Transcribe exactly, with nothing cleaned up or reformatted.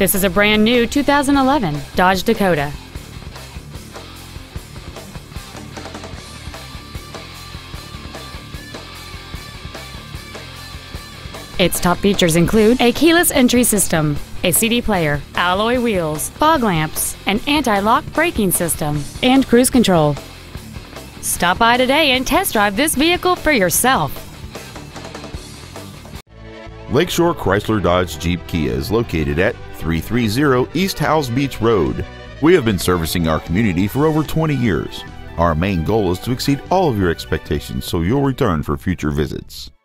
This is a brand new two thousand eleven Dodge Dakota. Its top features include a keyless entry system, a C D player, alloy wheels, fog lamps, an anti-lock braking system, and cruise control. Stop by today and test drive this vehicle for yourself. Lakeshore Chrysler Dodge Jeep Kia is located at three thirty East Howze Beach Road. We have been servicing our community for over twenty years. Our main goal is to exceed all of your expectations so you'll return for future visits.